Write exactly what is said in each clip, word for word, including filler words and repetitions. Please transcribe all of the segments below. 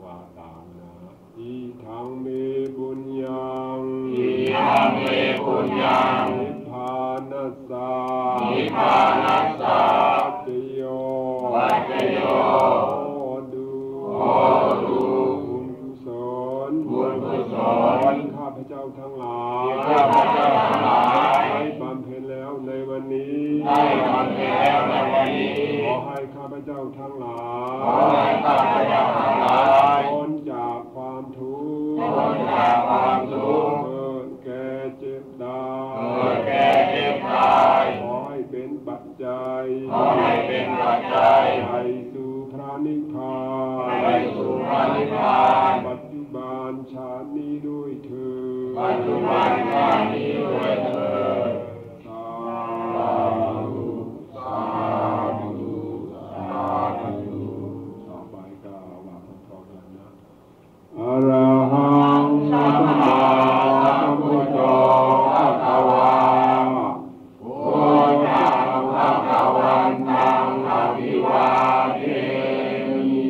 ตานาอิทังเมปุญญังอิทังเมปุญญังนิพพานัสสะนิพพานัสสะปัจจโยปัจจโยโอดูโอดูบุญกุศลบุญกุศลข้าพเจ้าทั้งหลายข้าพเจ้าทั้งหลายได้บำเพ็ญแล้วในวันนี้ได้บำเพ็ญแล้วในวันนี้ขอให้ข้าพเจ้าทั้งหลายขอให้ข้าพเจ้าทั้งหลายพ้นจากความทุกข์พ้นจากความทุกข์เกิดแก่เจ็บตายเกิดแก่เจ็บตายขอให้เป็นปัจจัยขอให้เป็นปัจจัยไปสู่พระนิพพานไปสู่พระนิพพานปัจจุบันชาตินี้ด้วยเถิดปัจจุบันชาตินี้ด้วยเถิดสาธุสาธุสาธุต่อไปก็ว่าพร้อมๆกันนะอะระหังสัมมาสัมพุทโธภะคะวาพุทธังภะคะวันตังอะภิวาเทมิ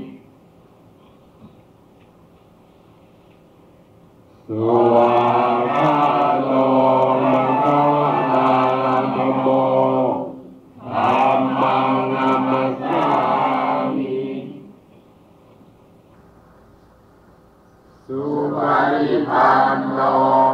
สุภาโลภะคะวะตาธัมโมธัมมังนัมมัสสามิสุปฏิปันโน